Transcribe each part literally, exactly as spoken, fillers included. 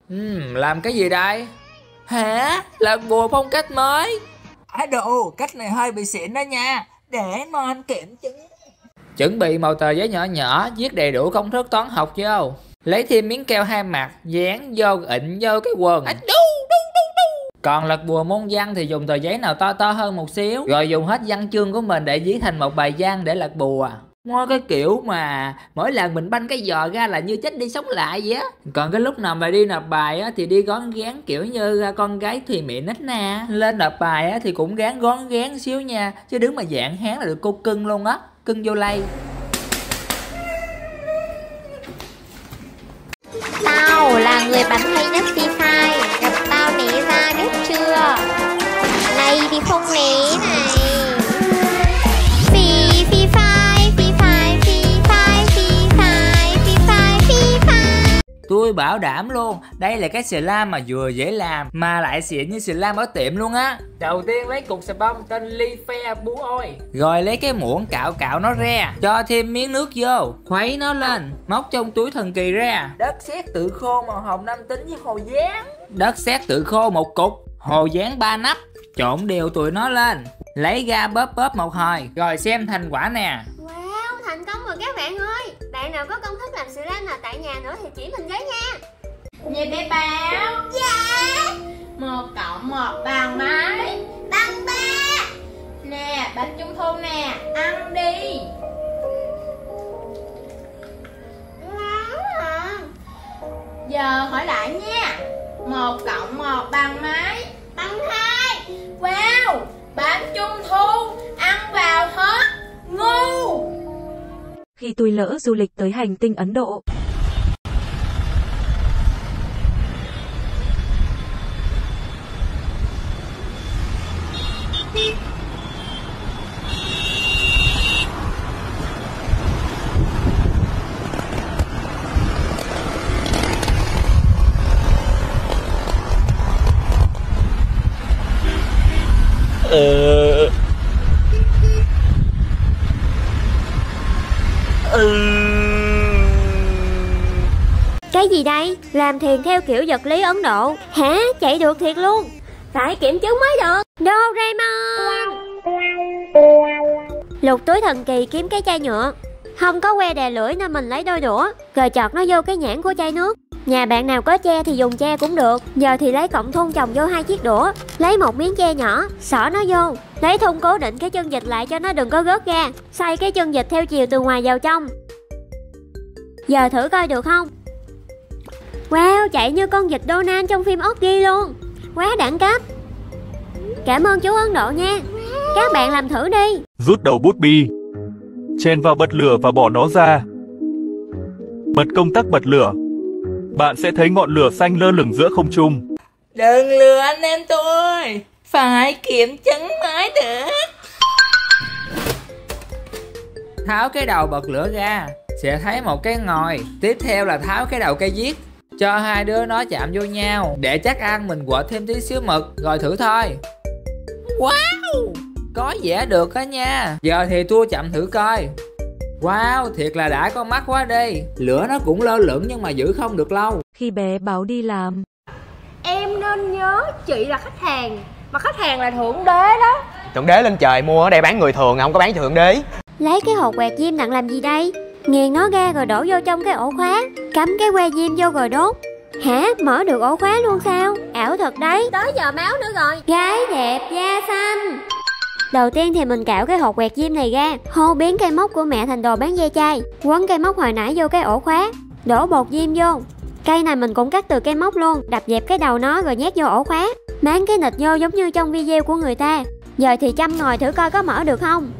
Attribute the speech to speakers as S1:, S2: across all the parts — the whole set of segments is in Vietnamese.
S1: Ừm, làm cái gì đây? Hả? Lật bùa phong cách mới.
S2: Á đồ, cách này hơi bị xịn đó nha. Để Mon kiểm chứng.
S1: Chuẩn bị một tờ giấy nhỏ nhỏ, viết đầy đủ công thức toán học vô. Lấy thêm miếng keo hai mặt, dán vô ịnh vô cái quần. À, đu, đu, đu, đu. Còn lật bùa môn văn thì dùng tờ giấy nào to to hơn một xíu, rồi dùng hết văn chương của mình để viết thành một bài văn để lật bùa. Mua cái kiểu mà mỗi lần mình banh cái giò ra là như chết đi sống lại vậy á. Còn cái lúc nào mà đi nộp bài á thì đi gón gán kiểu như con gái thùy mị nít nè. Lên nộp bài á thì cũng gán gón gán xíu nha, chứ đứng mà dạng hán là được cô cưng luôn á, cưng vô lây.
S3: Tao là người bắn hay nhất Free Fire, gặp tao né ra biết chưa? Này thì không né này. Free Free Fire, Free Fire, Free Fire, Free Fire, Free Fire, Free Fire.
S1: Tôi bảo đảm luôn, đây là cái slime mà vừa dễ làm mà lại xịn như slime ở tiệm luôn á. Đầu tiên lấy cục xà bông tên Ly Phe Bú Ôi, rồi lấy cái muỗng cạo cạo nó ra, cho thêm miếng nước vô, khuấy nó lên, móc trong túi thần kỳ ra. Đất sét tự khô màu hồng nam tính với hồ dán. Đất sét tự khô một cục, hồ dán ba nắp, trộn đều tụi nó lên, lấy ra bóp bóp một hồi, rồi xem thành quả nè.
S3: Wow, thành công rồi các bạn ơi. Bạn nào có công thức làm slime nào tại nhà nữa thì chỉ mình với nha.
S4: Nè bé Báo.
S3: Dạ.
S4: Một cộng một bằng mấy?
S3: Bằng ba.
S4: Nè bánh trung thu nè, ăn đi.
S3: Ngon à.
S4: Giờ hỏi lại nha. Một cộng một bằng mấy?
S3: Bằng hai.
S4: Wow, bánh trung thu, ăn vào hết. Ngu.
S5: Khi tôi lỡ du lịch tới hành tinh Ấn Độ.
S2: Ờ... Ừ...
S3: Cái gì đây? Làm thiền theo kiểu vật lý Ấn Độ. Hả? Chạy được thiệt luôn. Phải kiểm chứng mới được. Doraemon. Lục túi thần kỳ kiếm cái chai nhựa. Không có que đè lưỡi nên mình lấy đôi đũa, rồi chọt nó vô cái nhãn của chai nước. Nhà bạn nào có tre thì dùng tre cũng được. Giờ thì lấy cọng thun chồng vô hai chiếc đũa, lấy một miếng tre nhỏ xỏ nó vô, lấy thun cố định cái chân vịt lại cho nó đừng có rớt ra, xoay cái chân vịt theo chiều từ ngoài vào trong. Giờ thử coi được không? Wow, chạy như con vịt Donald trong phim Oggy luôn. Quá đẳng cấp. Cảm ơn chú Ấn Độ nha. Các bạn làm thử đi.
S6: Rút đầu bút bi, chèn vào bật lửa và bỏ nó ra. Bật công tắc bật lửa. Bạn sẽ thấy ngọn lửa xanh lơ lửng giữa không trung.
S2: Đừng lừa anh em tôi, phải kiểm chứng mới được.
S1: Tháo cái đầu bật lửa ra, sẽ thấy một cái ngòi. Tiếp theo là tháo cái đầu cây viết, cho hai đứa nó chạm vô nhau. Để chắc ăn mình quệt thêm tí xíu mực, rồi thử thôi. Wow, có vẻ được đó nha. Giờ thì tua chậm thử coi. Wow, thiệt là đã con mắt quá đi. Lửa nó cũng lơ lửng nhưng mà giữ không được lâu.
S5: Khi bé Báo đi làm,
S7: em nên nhớ chị là khách hàng, mà khách hàng là thượng đế đó.
S8: Thượng đế lên trời mua ở đây bán người thường, không có bán thượng đế.
S3: Lấy cái hột quẹt diêm nặng làm gì đây? Nghiền nó ra rồi đổ vô trong cái ổ khóa, cắm cái que diêm vô rồi đốt. Hả? Mở được ổ khóa luôn sao? Ảo thật đấy.
S7: Tới giờ máu nữa rồi.
S3: Gái đẹp da xanh. Đầu tiên thì mình cạo cái hột quẹt diêm này ra, hô biến cây móc của mẹ thành đồ bán ve chai, quấn cây móc hồi nãy vô cái ổ khóa, đổ bột diêm vô. Cây này mình cũng cắt từ cây móc luôn, đập dẹp cái đầu nó rồi nhét vô ổ khóa, máng cái nịch vô giống như trong video của người ta. Giờ thì châm ngòi thử coi có mở được không.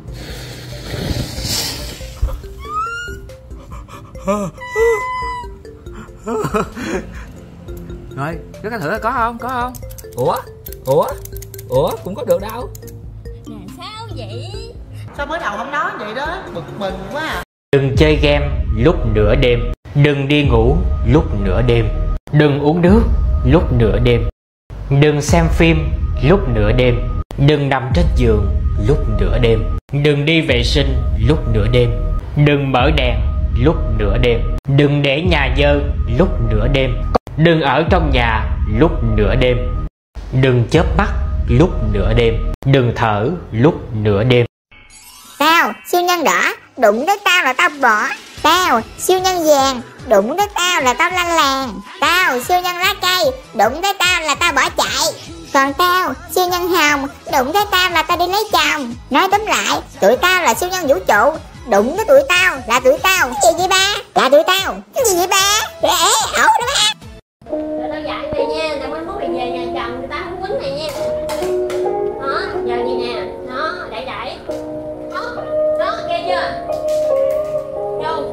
S1: Rồi, cứ coi thử là có không, có không? Ủa? Ủa? Ủa? Cũng có được đâu.
S7: Là sao vậy?
S2: Sao mới đầu không nói vậy đó, bực mình quá à.
S9: Đừng chơi game lúc nửa đêm. Đừng đi ngủ lúc nửa đêm. Đừng uống nước lúc nửa đêm. Đừng xem phim lúc nửa đêm. Đừng nằm trên giường lúc nửa đêm. Đừng đi vệ sinh lúc nửa đêm. Đừng mở đèn lúc nửa đêm. Đừng để nhà dơ lúc nửa đêm. Đừng ở trong nhà lúc nửa đêm. Đừng chớp mắt lúc nửa đêm. Đừng thở lúc nửa đêm.
S10: Tao siêu nhân đỏ, đụng tới tao là tao bỏ. Tao siêu nhân vàng, đụng tới tao là tao lăn làng. Tao siêu nhân lá cây, đụng tới tao là tao bỏ chạy. Còn tao siêu nhân hồng, đụng tới tao là tao đi lấy chồng. Nói tóm lại, tụi tao là siêu nhân vũ trụ, đụng tới tụi tao là tụi tao. Cái gì vậy ba? Là tụi tao. Cái gì vậy ba? Ê, ẩu đó ba.
S3: Rồi tao dạy mày nha, tao mới mốt mày về nhà chồng người ta không quýnh mày nha. Đó, giờ gì nè, nó đẩy đẩy. Đó, đó, nghe chưa? Vô.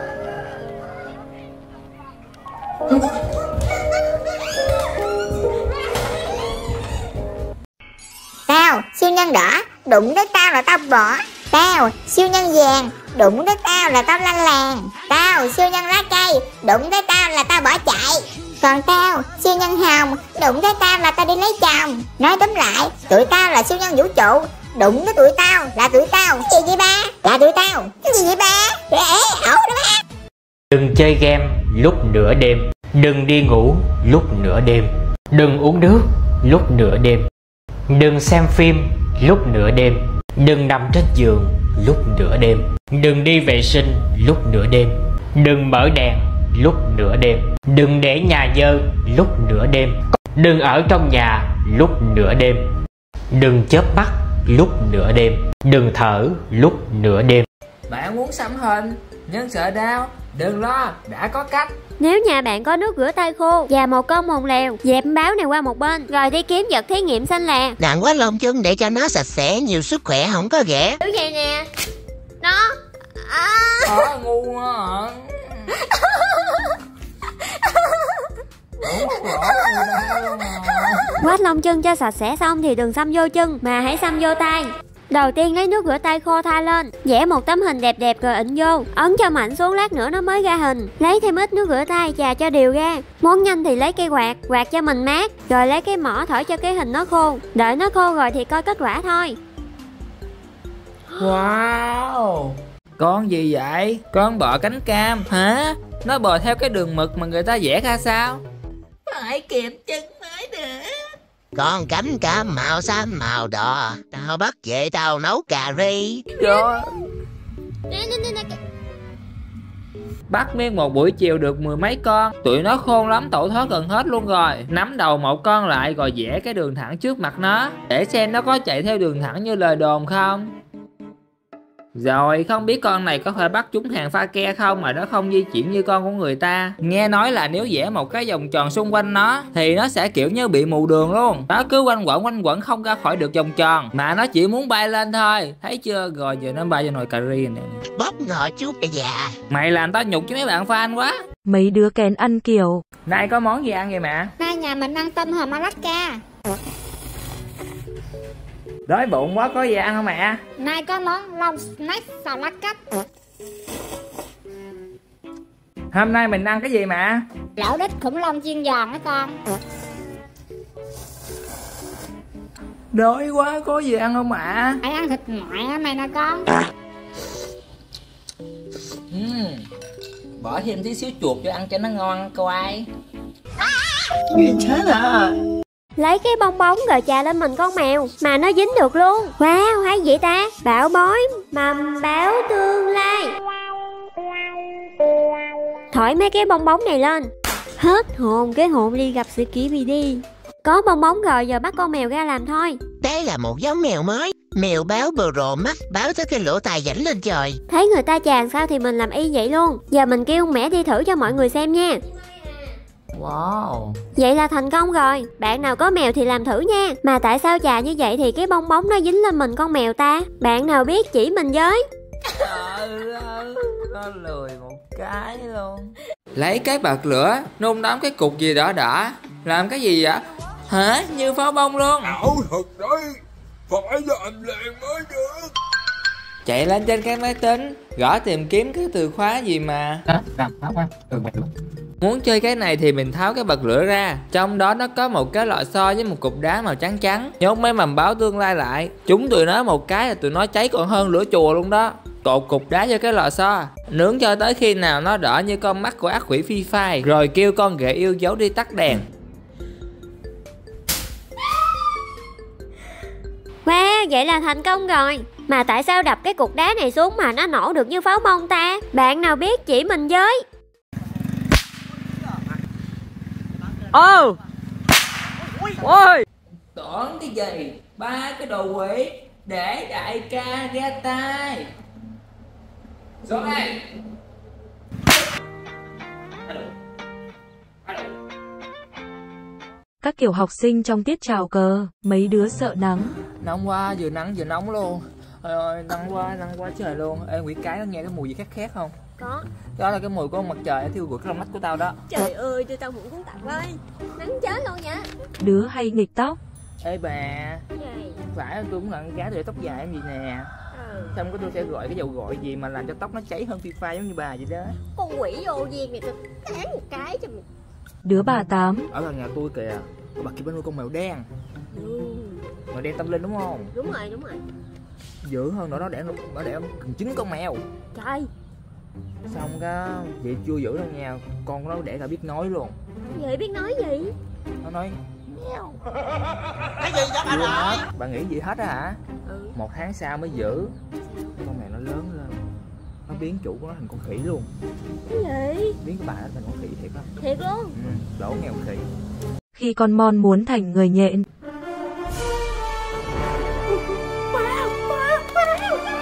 S10: Tao siêu nhân đỏ, đụng tới tao là tao bỏ. Tao siêu nhân vàng, đụng tới tao là tao lăn làng. Tao siêu nhân lá cây, đụng tới tao là tao bỏ chạy. Còn tao siêu nhân hồng, đụng tới tao là tao đi lấy chồng. Nói tóm lại, tụi tao là siêu nhân vũ trụ, đụng tới tụi tao là tụi tao. Cái gì vậy ba? Là tụi tao. Cái gì vậy ba? Ê, ẩu đó ba.
S9: Đừng chơi game lúc nửa đêm. Đừng đi ngủ lúc nửa đêm. Đừng uống nước lúc nửa đêm. Đừng xem phim lúc nửa đêm. Đừng nằm trên giường lúc nửa đêm. Đừng đi vệ sinh lúc nửa đêm. Đừng mở đèn lúc nửa đêm. Đừng để nhà dơ lúc nửa đêm. Đừng ở trong nhà lúc nửa đêm. Đừng chớp mắt lúc nửa đêm. Đừng thở lúc nửa đêm.
S1: Bạn muốn xăm hình nhưng sợ đau, đừng lo, đã có cách.
S3: Nếu nhà bạn có nước rửa tay khô và một con mồng lèo, dẹp báo này qua một bên, rồi đi kiếm vật thí nghiệm xanh lè.
S10: Nặng quá lông chân để cho nó sạch sẽ, nhiều sức khỏe không có ghẻ.
S3: Kiểu vậy nè. Nó à.
S1: Ờ, ngu hả?
S3: Quét lông chân cho sạch sẽ xong thì đừng xăm vô chân mà hãy xăm vô tay. Đầu tiên lấy nước rửa tay khô thoa lên, vẽ một tấm hình đẹp đẹp rồi ịn vô, ấn cho mạnh xuống lát nữa nó mới ra hình. Lấy thêm ít nước rửa tay chà cho đều ra. Muốn nhanh thì lấy cây quạt, quạt cho mình mát, rồi lấy cái mỏ thổi cho cái hình nó khô. Đợi nó khô rồi thì coi kết quả thôi.
S1: Wow, con gì vậy? Con bọ cánh cam hả? Nó bò theo cái đường mực mà người ta vẽ ra sao?
S2: Phải kiểm chứng mới được.
S10: Con cánh cam màu xanh màu đỏ, tao bắt về tao nấu cà ri.
S1: Rồi. Bắt nguyên một buổi chiều được mười mấy con. Tụi nó khôn lắm, tẩu thoát gần hết luôn rồi. Nắm đầu một con lại rồi vẽ cái đường thẳng trước mặt nó, để xem nó có chạy theo đường thẳng như lời đồn không. Rồi không biết con này có phải bắt chúng hàng pha ke không mà nó không di chuyển như con của người ta. Nghe nói là nếu vẽ một cái vòng tròn xung quanh nó thì nó sẽ kiểu như bị mù đường luôn. Nó cứ quanh quẩn quanh quẩn không ra khỏi được vòng tròn, mà nó chỉ muốn bay lên thôi. Thấy chưa? Rồi giờ nó bay vô nồi cà ri nè.
S10: Bóp ngọ chút bây già.
S1: Mày làm tao nhục với mấy bạn fan quá.
S5: Mấy đứa kén ăn kiểu.
S1: Nay có món gì ăn vậy mẹ?
S10: Nay nhà mình ăn tôm hùm Alaska.
S1: Đói bụng quá, có gì ăn không mẹ?
S10: Nay có món long snack xào lá cách.
S1: Hôm nay mình ăn cái gì mẹ?
S10: Lẩu đít khủng long chiên giòn đó con.
S1: Đói quá, có gì ăn không mẹ?
S10: Hãy ăn thịt ngoại mày nè con.
S2: uhm. Bỏ thêm tí xíu chuột cho ăn cho nó ngon coi.
S1: Nghiện chết à.
S3: Lấy cái bong bóng rồi chà lên mình con mèo mà nó dính được luôn. Wow, hay vậy ta. Bảo bối mầm báo tương lai. Thổi mấy cái bong bóng này lên. Hết hồn cái hồn đi gặp sự kỷ bị đi. Có bong bóng rồi, giờ bắt con mèo ra làm thôi.
S10: Đây là một giống mèo mới. Mèo báo bờ rồ mắt, báo tới cái lỗ tai dãnh lên trời.
S3: Thấy người ta chàng sao thì mình làm y vậy luôn. Giờ mình kêu mẹ đi thử cho mọi người xem nha.
S2: Wow.
S3: Vậy là thành công rồi. Bạn nào có mèo thì làm thử nha. Mà tại sao chà như vậy thì cái bong bóng nó dính lên mình con mèo ta? Bạn nào biết chỉ mình với.
S1: Trời ơi, nó lười một cái luôn. Lấy cái bật lửa, nung đóng cái cục gì đỏ đỏ. Làm cái gì vậy? Hả? Như pháo bông luôn.
S11: Ảo thật đấy. Phải làm liền mới được.
S1: Chạy lên trên cái máy tính, gõ tìm kiếm cái từ khóa gì mà
S2: Đó, làm pháo quá. Ừ, mệt lắm.
S1: Muốn chơi cái này thì mình tháo cái bật lửa ra. Trong đó nó có một cái lò xo với một cục đá màu trắng trắng. Nhốt mấy mầm báo tương lai lại. Chúng tụi nó một cái là tụi nó cháy còn hơn lửa chùa luôn đó. cột cục đá cho cái lò xo, nướng cho tới khi nào nó đỏ như con mắt của ác quỷ Phi Phai, rồi kêu con ghệ yêu dấu đi tắt đèn.
S3: Wow, vậy là thành công rồi. Mà tại sao đập cái cục đá này xuống mà nó nổ được như pháo bông ta? Bạn nào biết chỉ mình với.
S1: Ô oh. Ôi, tưởng cái gì? Ba cái đồ quỷ để đại ca ra tay. Xuống đây.
S5: Các kiểu học sinh trong tiết chào cờ, mấy đứa sợ nắng.
S1: Nóng quá, vừa nắng vừa nóng luôn. Ôi ơi, nắng quá, nắng quá trời luôn. Ê, quỷ cái nó nghe cái mùi gì khét khét không?
S3: Có.
S1: Đó là cái mùi của mặt trời thiêu rụi cái lông mắt của tao đó.
S3: Trời ơi, tôi tao muốn cuốn tặng ơi. Nắng chết luôn nha.
S5: Đứa hay nghịch tóc.
S1: Ê bà,
S3: gì?
S1: phải tôi cũng là con gái để tóc dài em gì nè. Ừ. Xong cái tôi sẽ gọi cái dầu gội gì mà làm cho tóc nó cháy hơn Phi Phai giống như bà vậy đó.
S3: Con quỷ vô duyên này tôi cán một cái cho mình.
S5: Đứa bà Tám.
S1: Ở gần nhà tôi kìa, có bà kia bên nuôi con mèo đen. Ừ. Mèo đen tâm linh đúng không?
S3: Đúng rồi, đúng rồi.
S1: Dữ hơn nữa, nó đẻ nó đẻ gần chín con mèo.
S3: Trời.
S1: Xong cái vậy chưa giữ đâu nha, con của nó đẻ cả biết nói luôn.
S3: Vậy biết nói gì?
S1: Nó nói mèo.
S2: Cái gì vậy bà nội?
S1: Bà nghĩ gì hết á hả?
S3: Ừ.
S1: Một tháng sau mới giữ. Con mèo nó lớn lên, nó biến chủ của nó thành con khỉ luôn.
S3: Cái gì?
S1: Biến cái bà nó thành con khỉ thiệt á.
S3: Thiệt luôn?
S1: Ừ, đổ nghèo khỉ.
S5: Khi con Mon muốn thành người nhện.
S3: Wow, wow, wow, wow.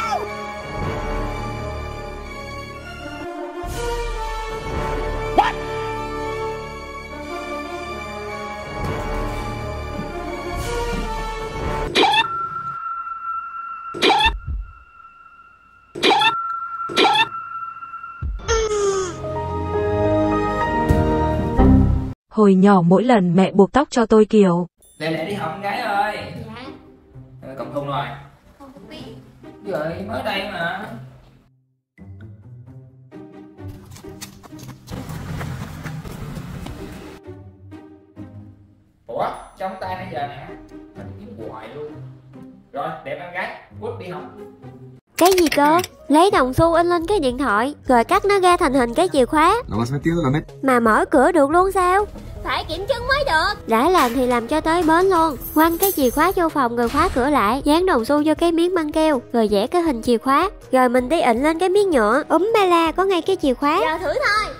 S5: Hồi nhỏ mỗi lần mẹ buộc tóc cho tôi kiểu
S1: Lẹ lẹ đi học con gái ơi.
S3: Dạ.
S1: Ờ, Cộng Thùng rồi.
S3: Không biết.
S1: Vậy mới đây mà. Ủa, trong tay nãy giờ nè, mình kiếm hoài luôn. Rồi, đẹp em gái, quất đi học.
S3: Cái gì cơ? Lấy đồng xu in lên cái điện thoại, rồi cắt nó ra thành hình cái chìa khóa. Mà mở cửa được luôn sao? Phải kiểm chứng mới được. Đã làm thì làm cho tới bến luôn. Quăng cái chìa khóa vô phòng rồi khóa cửa lại, dán đồng xu vô cái miếng băng keo, rồi vẽ cái hình chìa khóa. Rồi mình đi ịn lên cái miếng nhựa, úm ba la có ngay cái chìa khóa. Giờ thử thôi.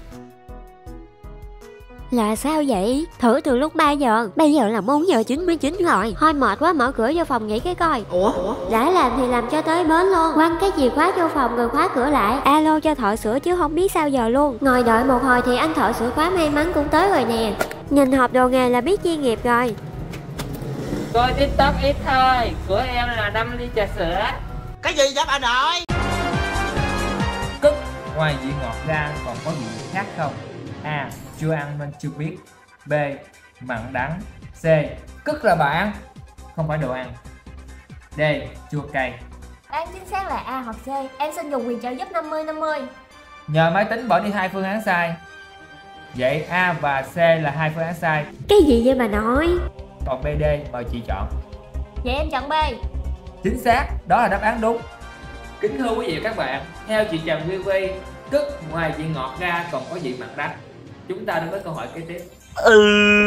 S3: Là sao vậy? Thử từ lúc ba giờ, bây giờ là bốn giờ chín mươi chín rồi. Thôi mệt quá, mở cửa vô phòng nghỉ cái coi. Ủa? Đã làm thì làm cho tới bến luôn. Quăng cái chìa khóa vô phòng rồi khóa cửa lại. Alo cho thợ sửa chứ không biết sao giờ luôn. Ngồi đợi một hồi thì anh thợ sửa khóa may mắn cũng tới rồi nè. Nhìn hộp đồ nghề là biết chuyên nghiệp rồi.
S1: Coi TikTok ít thôi, của em là năm ly trà sữa.
S2: Cái gì vậy bà nội?
S1: Cức, ngoài vị ngọt ra còn có vị khác không? A. Chưa ăn nên chưa biết. B. Mặn đắng. C. Cức là bạn, không phải đồ ăn. D. Chua cay.
S3: Đáp chính xác là A hoặc C. Em xin dùng quyền trợ giúp năm mươi năm mươi.
S1: Nhờ máy tính bỏ đi hai phương án sai. Vậy A và C là hai phương án sai.
S3: Cái gì vậy bà nội?
S1: Còn B, D mời chị chọn.
S3: Vậy em chọn B.
S1: Chính xác, đó là đáp án đúng. Kính thưa quý vị và các bạn, theo chị Trần Vi Vi, cức ngoài vị ngọt ra còn có vị mặn đắng. Chúng ta đến với câu hỏi kế tiếp.
S12: Ừ,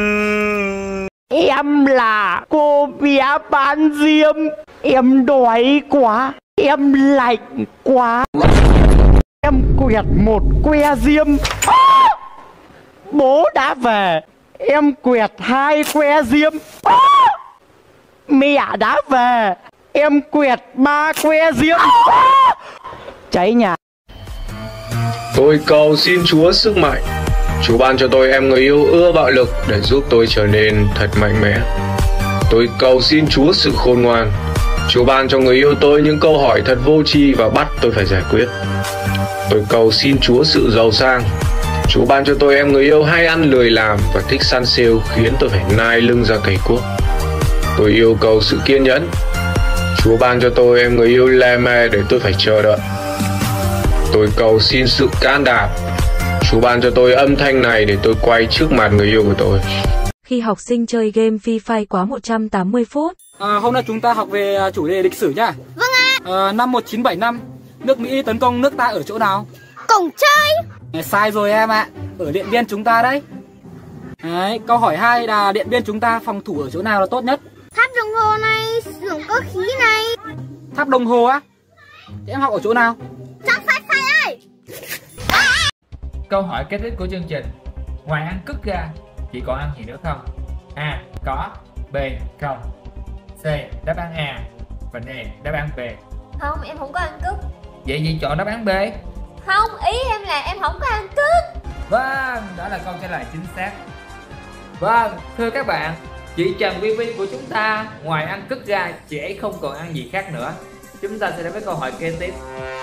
S12: em là cô bé bán diêm. Em đói quá, em lạnh quá. Em quẹt một que diêm. À, bố đã về. Em quẹt hai que diêm. À, mẹ đã về. Em quẹt ba que diêm. À, cháy nhà.
S13: Tôi cầu xin Chúa sức mạnh. Chúa ban cho tôi em người yêu ưa bạo lực để giúp tôi trở nên thật mạnh mẽ. Tôi cầu xin Chúa sự khôn ngoan. Chúa ban cho người yêu tôi những câu hỏi thật vô tri và bắt tôi phải giải quyết. Tôi cầu xin Chúa sự giàu sang. Chúa ban cho tôi em người yêu hay ăn lười làm và thích săn sale khiến tôi phải nai lưng ra cày cuốc. Tôi yêu cầu sự kiên nhẫn. Chúa ban cho tôi em người yêu lè mè để tôi phải chờ đợi. Tôi cầu xin sự can đảm. Chúa ban cho tôi âm thanh này để tôi quay trước mặt người yêu của tôi.
S5: Khi học sinh chơi game Phi Phai quá một trăm tám mươi phút.
S14: À, hôm nay chúng ta học về chủ đề lịch sử nhá.
S3: Vâng ạ.
S14: Ờ, năm một chín bảy năm, nước Mỹ tấn công nước ta ở chỗ nào?
S7: Cổng chơi.
S14: Sai rồi em ạ, ở Điện Biên chúng ta đấy. Đấy, câu hỏi hai là Điện Biên chúng ta phòng thủ ở chỗ nào là tốt nhất?
S7: Tháp đồng hồ này, xưởng cơ khí này.
S14: Tháp đồng hồ á? Thế em học ở chỗ nào?
S7: Chắc phải phải ơi.
S1: Câu hỏi kế tiếp của chương trình. Ngoài ăn cứt ra, chị còn ăn gì nữa không? A. Có. B. Không. C. Đáp án A. Và D. Đáp án B.
S3: Không, em không có ăn cứt.
S1: Vậy chị chọn đáp án B.
S3: Không, ý em là em không có ăn cứt.
S1: Vâng, đó là câu trả lời chính xác. Vâng, thưa các bạn, chị Trần Vi Vi của chúng ta ngoài ăn cứt ra, chị ấy không còn ăn gì khác nữa. Chúng ta sẽ đến với câu hỏi kế tiếp.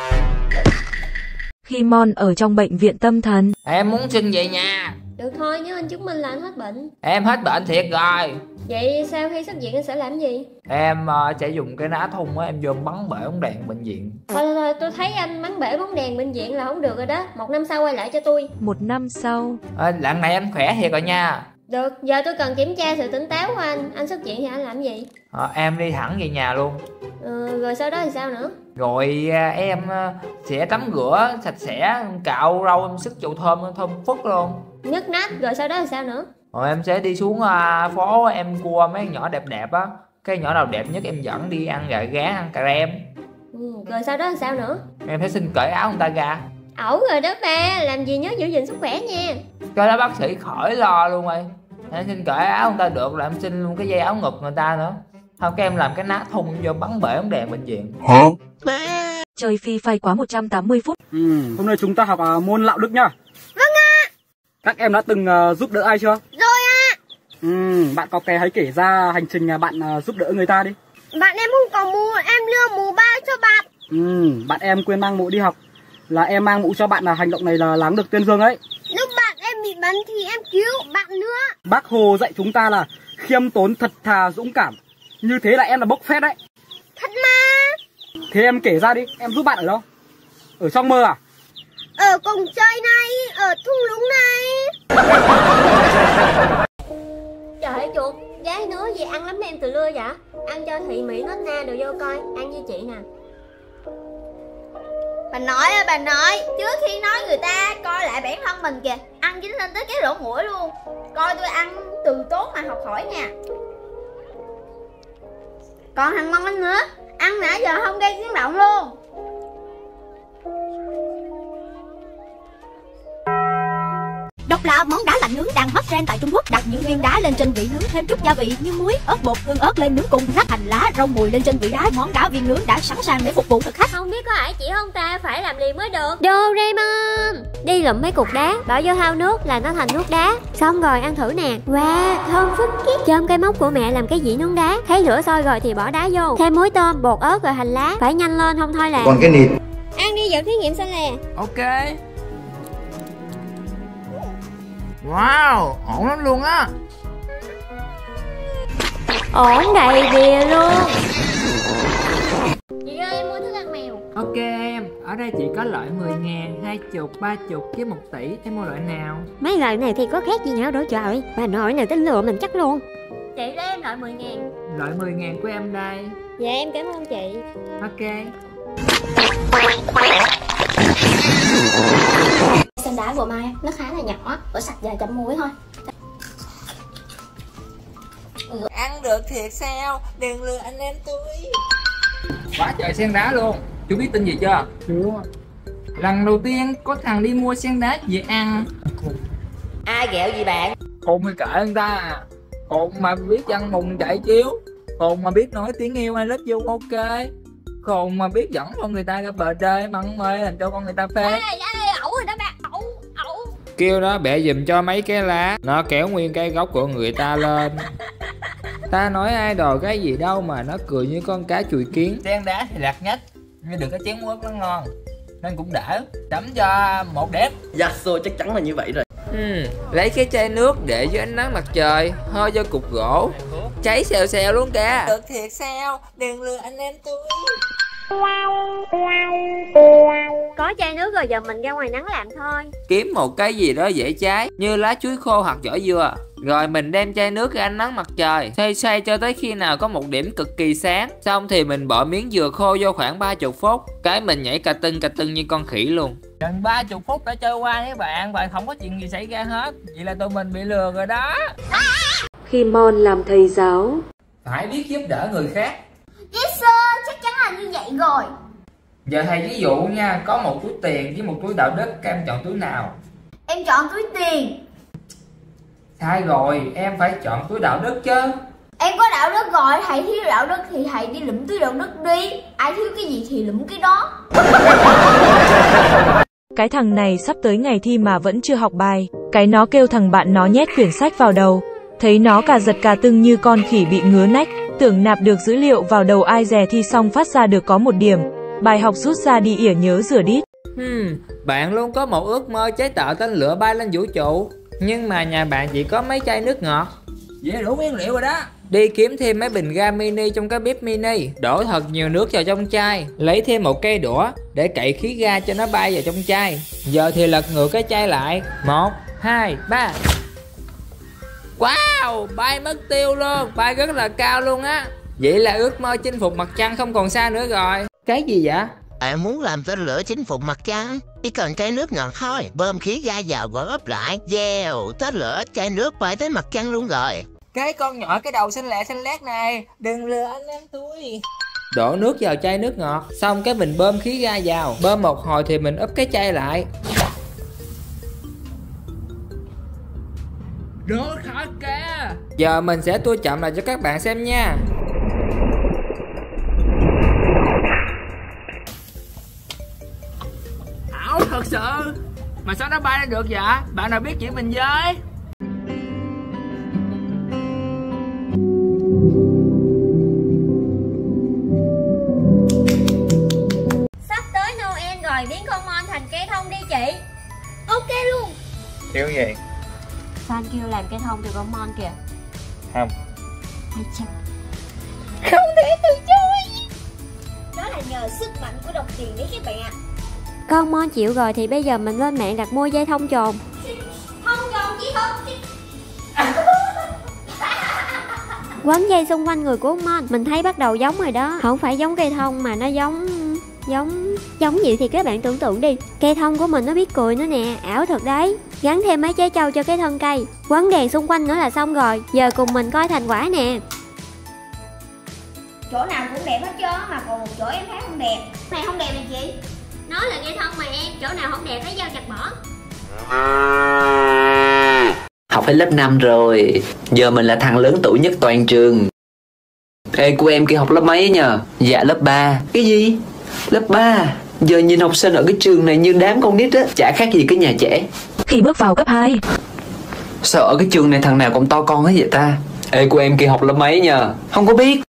S5: Khi Mon ở trong bệnh viện tâm thần,
S1: em muốn xin về nhà.
S3: Được thôi, nhớ anh chứng minh là anh hết bệnh.
S1: Em hết bệnh thiệt rồi.
S3: Vậy sau khi xuất viện anh sẽ làm gì?
S1: Em uh, sẽ dùng cái ná thun á, em vô bắn bể bóng đèn bệnh viện.
S3: Thôi thôi thôi, tôi thấy anh bắn bể bóng đèn bệnh viện là không được rồi đó. Một năm sau quay lại cho tôi.
S5: Một năm sau.
S1: À, lần này em khỏe thiệt rồi nha.
S3: Được, giờ tôi cần kiểm tra sự tỉnh táo của anh. Anh xuất viện thì anh làm gì?
S1: À, em đi thẳng về nhà luôn.
S3: Ừ, rồi sau đó thì sao nữa?
S1: Rồi à, em à, sẽ tắm rửa sạch sẽ, cạo râu em sức dầu thơm thơm phức luôn.
S3: Nhấc nách, rồi sau đó thì sao nữa?
S1: Rồi em sẽ đi xuống à, phố em cua mấy nhỏ đẹp đẹp á. Cái nhỏ nào đẹp nhất em dẫn đi ăn gà gá, ăn cà rem.
S3: Ừ, rồi sau đó thì sao nữa?
S1: Em phải xin cởi áo người ta ra.
S3: Ẩu rồi đó ba, làm gì nhớ giữ gìn sức khỏe nha.
S1: Cho đó bác sĩ khỏi lo luôn rồi. Em xin cởi áo người ta được là em xin luôn cái dây áo ngực người ta nữa. Thôi các em làm cái ná thun vô bắn bể bóng đèn bệnh viện.
S6: Hả?
S5: Chơi phi phai quá một trăm tám mươi phút.
S14: Ừ, hôm nay chúng ta học uh, môn lạo đức nhá.
S7: Vâng ạ.
S14: Các em đã từng uh, giúp đỡ ai chưa?
S7: Rồi ạ.
S14: Ừ, bạn có kè hãy kể ra hành trình bạn uh, giúp đỡ người ta đi.
S7: Bạn em không có mũ, em đưa mũ ba cho bạn.
S14: Ừ, bạn em quên mang mũ đi học. Là em mang mũ cho bạn là hành động này là láng được tuyên dương ấy.
S7: Lúc bạn em bị bắn thì em cứu bạn nữa.
S14: Bác Hồ dạy chúng ta là khiêm tốn, thật thà, dũng cảm. Như thế là em là bốc phét đấy.
S7: Thật mà.
S14: Thế em kể ra đi, em giúp bạn ở đâu? Ở trong mơ à?
S7: Ở cổng trời này, ở thung lũng này.
S3: Trời ơi chuột, gái nữa gì ăn lắm em từ lưa vậy? Ăn cho thị mỹ nốt na đồ vô coi, ăn với chị nè.
S4: Bà nói á, bà nói, trước khi nói người ta coi lại bản thân mình kìa. Ăn dính lên tới cái lỗ mũi luôn. Coi tôi ăn từ tốt mà học hỏi nha. Còn thằng Mon nữa, ăn nãy giờ không gây tiếng động luôn.
S15: Độc lạ món đá lạnh nướng đang hot trend tại Trung Quốc. Đặt những viên đá lên trên vị nướng, thêm chút gia vị như muối, ớt bột, tương ớt lên nướng cùng, rắc hành lá, rau mùi lên trên vị đá. Món đá viên nướng đã sẵn sàng để phục vụ thực khách.
S3: Không biết có phải chị không ta, phải làm liền mới được. Doraemon đi lụm mấy cục đá, bỏ vô thau nước là nó thành nước đá. Xong rồi ăn thử nè. Wow, thơm phức kiết. Chôm cây móc của mẹ làm cái dĩa nướng đá. Thấy lửa sôi rồi thì bỏ đá vô, thêm muối tôm, bột ớt rồi hành lá. Phải nhanh lên không thôi là.
S6: Còn cái nịt.
S3: Ăn đi, dẫn thí nghiệm xem nè.
S1: Ok. Wow, ổn lắm luôn á.
S3: Ổn đầy bìa luôn. Chị ơi, em mua thức ăn mèo.
S1: Ok em, ở đây chị có loại mười ngàn, hai chục, ba chục với một tỷ. Em mua loại nào?
S3: Mấy loại này thì có khác gì nhau đâu trời. Bà nội này tính lừa mình chắc luôn. Chị lấy em loại mười ngàn.
S1: Loại mười ngàn của em đây.
S3: Dạ em cảm ơn chị.
S1: Ok.
S4: Sen đá vừa mai nó khá là nhỏ, rửa sạch và chấm muối thôi.
S2: Ăn được thiệt sao? Đừng lừa anh em tôi.
S1: Quá trời sen đá luôn. Chú biết tin gì chưa?
S14: Chú.
S1: Lần đầu tiên có thằng đi mua sen đá về ăn.
S2: Ai ghẹo gì bạn?
S1: Khùng thì kệ người ta. Khùng mà biết ăn mùng chạy chiếu. Khùng mà biết nói tiếng yêu I love you ok. Khùng mà biết dẫn con người ta ra bờ đê mặn mê làm cho con người ta phê.
S3: Ê, ê, ẩu rồi đó bà, ẩu, ẩu.
S1: Kêu nó bẻ giùm cho mấy cái lá. Nó kéo nguyên cái gốc của người ta lên. Ta nói ai đòi cái gì đâu mà nó cười như con cá chùi kiến. Sen đá thì lạc nhất, nhưng đừng có chén quất nó ngon. Nên cũng đỡ. Chấm cho một đếm.
S16: Dạ rồi, chắc chắn là như vậy rồi.
S1: Ừ, lấy cái chai nước để dưới ánh nắng mặt trời, hơi vô cục gỗ, cháy xèo xèo luôn kìa.
S2: Được thiệt sao? Đừng lừa anh em tôi.
S3: Có chai nước rồi giờ mình ra ngoài nắng làm thôi.
S1: Kiếm một cái gì đó dễ cháy, như lá chuối khô hoặc vỏ dừa. Rồi mình đem chai nước ra ánh nắng mặt trời, xoay xoay cho tới khi nào có một điểm cực kỳ sáng. Xong thì mình bỏ miếng dừa khô vô khoảng ba mươi phút. Cái mình nhảy cà tưng cà tưng như con khỉ luôn. Gần ba mươi phút đã trôi qua các bạn, và không có chuyện gì xảy ra hết. Vậy là tụi mình bị lừa rồi đó.
S5: Khi Mon làm thầy giáo,
S1: phải biết giúp đỡ người khác.
S4: Yes sir, chắc chắn là như vậy rồi.
S1: Giờ thầy ví dụ nha, có một túi tiền với một túi đạo đức, các em chọn túi nào?
S4: Em chọn túi tiền.
S1: Sai rồi, em phải chọn túi đạo đức chứ.
S4: Em có đạo đức rồi, thầy thiếu đạo đức thì thầy đi lụm túi đạo đức đi. Ai thiếu cái gì thì lụm cái đó.
S5: cái thằng này sắp tới ngày thi mà vẫn chưa học bài. Cái nó kêu thằng bạn nó nhét quyển sách vào đầu. Thấy nó cả giật cả tưng như con khỉ bị ngứa nách. Tưởng nạp được dữ liệu vào đầu ai dè thi xong phát ra được có một điểm. Bài học rút ra đi ỉa nhớ rửa đít.
S1: Hmm, bạn luôn có một ước mơ chế tạo tên lửa bay lên vũ trụ. Nhưng mà nhà bạn chỉ có mấy chai nước ngọt. Vậy đủ nguyên liệu rồi đó. Đi kiếm thêm mấy bình ga mini trong cái bếp mini. Đổ thật nhiều nước vào trong chai. Lấy thêm một cây đũa để cậy khí ga cho nó bay vào trong chai. Giờ thì lật ngược cái chai lại. Một, hai, ba. Wow, bay mất tiêu luôn. Bay rất là cao luôn á. Vậy là ước mơ chinh phục mặt trăng không còn xa nữa rồi. Cái gì vậy?
S10: Bạn muốn làm tên lửa chinh phục mặt trăng? Chỉ cần chai nước ngọt thôi, bơm khí ga vào và ốp lại. Dèo, tên lửa chai nước bay tới mặt trăng luôn rồi.
S1: Cái con nhỏ cái đầu xanh lẹ xanh lét này, đừng lừa anh em tôi. Đổ nước vào chai nước ngọt, xong cái mình bơm khí ga vào. Bơm một hồi thì mình úp cái chai lại. Đổ khỏi kìa. Giờ mình sẽ tua chậm lại cho các bạn xem nha. Ảo thật sự. Mà sao nó bay ra được vậy? Bạn nào biết chỉ mình với.
S3: Sắp tới Noel rồi, biến con Mon thành cây thông đi chị.
S4: Ok luôn.
S6: Kiểu gì?
S3: Fan kêu làm cây thông từ con Mon kìa.
S6: Không.
S4: Không thể từ chối. Đó là nhờ sức mạnh của đồng tiền đấy các bạn ạ.
S3: Con Mon chịu rồi thì bây giờ mình lên mạng đặt mua dây thông trồn.
S4: Thông trồn chỉ không.
S3: Quấn dây xung quanh người của ông Mon. Mình thấy bắt đầu giống rồi đó. Không phải giống cây thông mà nó giống... Giống... Giống gì thì các bạn tưởng tượng đi. Cây thông của mình nó biết cười nữa nè. Ảo thật đấy. Gắn thêm mấy trái trâu cho cái thân cây. Quấn đèn xung quanh nữa là xong rồi. Giờ cùng mình coi thành quả nè.
S4: Chỗ nào cũng đẹp hết trơn, mà còn một chỗ em thấy không đẹp. Này không đẹp này chị.
S3: Nó là cây thông mà em. Chỗ nào không đẹp lấy dao chặt bỏ.
S17: Học hết lớp năm rồi. Giờ mình là thằng lớn tuổi nhất toàn trường. Ê, của em kia học lớp mấy nhờ? Dạ lớp ba. Cái gì? Lớp ba? Giờ nhìn học sinh ở cái trường này như đám con nít á. Chả khác gì cái nhà trẻ.
S5: Khi bước vào cấp hai,
S17: sao ở cái trường này thằng nào cũng to con hết vậy ta? Ê, của em kia học lớp mấy nhờ? Không có biết.